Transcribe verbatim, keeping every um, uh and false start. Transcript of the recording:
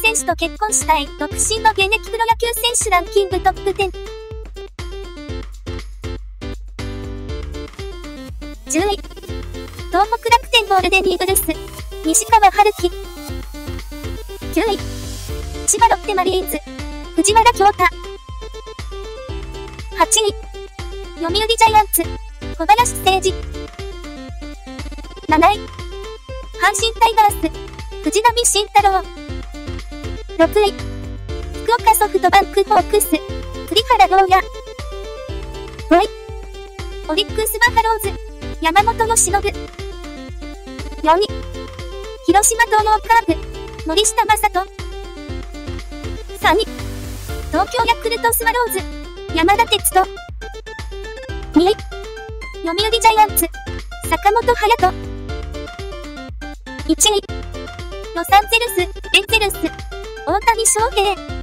選手と結婚したい独身の現役プロ野球選手ランキングトップじゅう。じゅうい、東北楽天ゴールデンイーグルス、西川春樹。きゅうい、千葉ロッテマリーンズ、藤原恭太。はちい、読売ジャイアンツ、小林誠司。なない、阪神タイガース、藤浪晋太郎。ろくい、福岡ソフトバンクホークス、栗原陵矢。ごい、オリックスバファローズ、山本由伸。よんい、広島東洋カープ、森下正人。さんい、東京ヤクルトスワローズ、山田哲人。にい、読売ジャイアンツ、坂本勇人。いちい、ロサンゼルス、エンゼルス、大谷翔平。